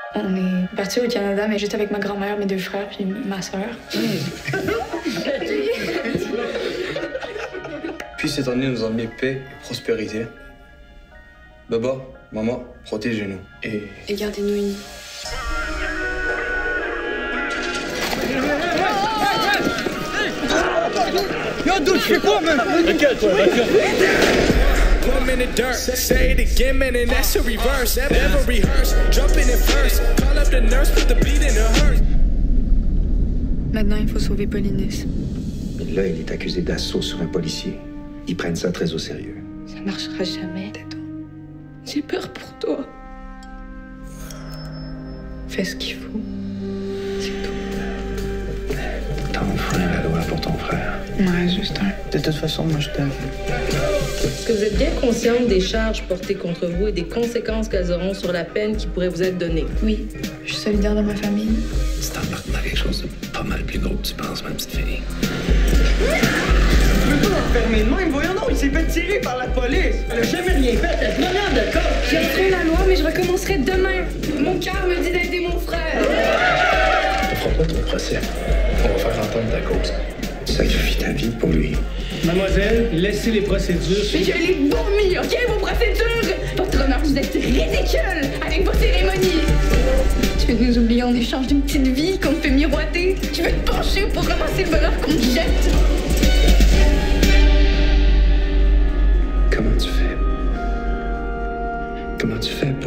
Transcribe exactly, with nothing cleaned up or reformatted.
On est parti au Canada, mais juste avec ma grand-mère, mes deux frères, puis ma sœur. Puis cette année nous a amené paix et prospérité. Baba, maman, protégez-nous. Et... Et gardez-nous unis. Yo, dude, tu fais quoi, man? Recule-toi, recule. Put him in the dirt, say it again, man, and that's a reverse. Never rehearse, jumping in first. Call up the nurse, put the bleed in the hearse. Maintenant, il faut sauver Polynice. Là, il est accusé d'assaut sur un policier. Ils prennent ça très au sérieux. Ça marchera jamais, Tato. J'ai peur pour toi. Fais ce qu'il faut. C'est tout. T'enfreins la loi pour ton frère. Ouais, juste un. De toute façon, moi, je t'aime. Est-ce que vous êtes bien consciente des charges portées contre vous et des conséquences qu'elles auront sur la peine qui pourrait vous être donnée? Oui, je suis solidaire de ma famille. Tu t'embarques dans quelque chose de pas mal plus gros que tu penses, ma petite fille. Tu veux pas l'enfermer de même? Voyons non, il s'est fait tirer par la police. Elle a jamais rien fait, elle est malade de corps. J'ai enfreint la loi, mais je recommencerai demain. Mon cœur me dit d'aider mon frère. On fera pas ton procès. On va faire entendre ta cause. Tu sacrifies ta vie pour lui. Mademoiselle, laissez les procédures. Mais je les vomis, ok, vos procédures. Votre honneur, vous êtes ridicule avec vos cérémonies. Tu veux nous oublier en échange d'une petite vie qu'on te fait miroiter. Tu veux te pencher pour ramasser le bonheur qu'on te jette. Comment tu fais? Comment tu fais